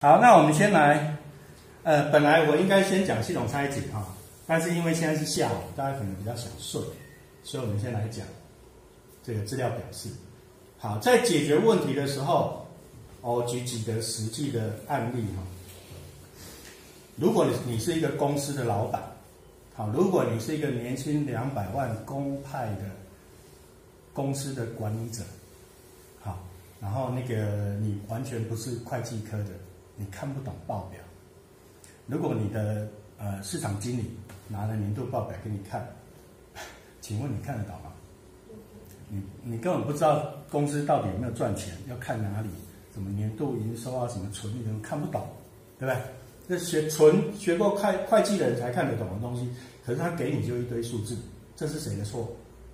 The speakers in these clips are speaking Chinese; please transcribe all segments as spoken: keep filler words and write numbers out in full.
好，那我们先来，呃，本来我应该先讲系统拆解哈，但是因为现在是下午，大家可能比较想睡，所以我们先来讲这个资料表示。好，在解决问题的时候，我举几个实际的案例哈。如果你你是一个公司的老板，好，如果你是一个年薪两百万公派的公司的管理者，好，然后那个你完全不是会计科的，你看不懂报表。如果你的呃市场经理拿了年度报表给你看，请问你看得懂吗？你你根本不知道公司到底有没有赚钱，要看哪里，什么年度营收啊，什么纯利，你看不懂，对不对？这学纯学过会会计的人才看得懂的东西，可是他给你就一堆数字，这是谁的错？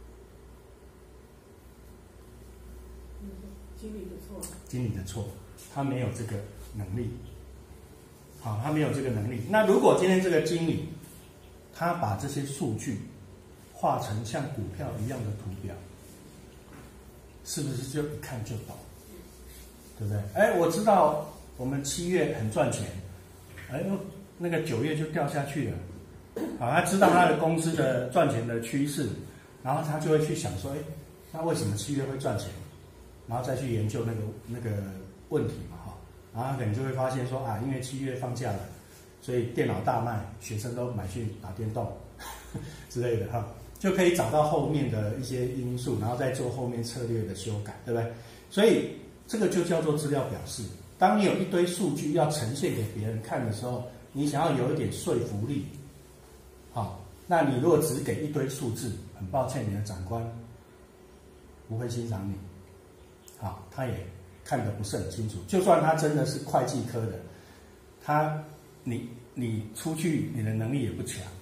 经理的错。 经理的错，他没有这个能力。好，他没有这个能力。那如果今天这个经理，他把这些数据画成像股票一样的图表，是不是就一看就懂？对不对？哎，我知道我们七月很赚钱，哎，那个九月就掉下去了。好，他知道他的公司的赚钱的趋势，然后他就会去想说，哎，那为什么七月会赚钱？然后再去研究那个那个问题嘛，哈，然后他可能就会发现说啊，因为七月放假了，所以电脑大卖，学生都买去打电动之类的哈，就可以找到后面的一些因素，然后再做后面策略的修改，对不对？所以这个就叫做资料表示。当你有一堆数据要呈现给别人看的时候，你想要有一点说服力，好，那你如果只给一堆数字，很抱歉，你的长官不会欣赏你。好，他也看得不是很清楚。就算他真的是会计科的，他你你出去你的能力也不强，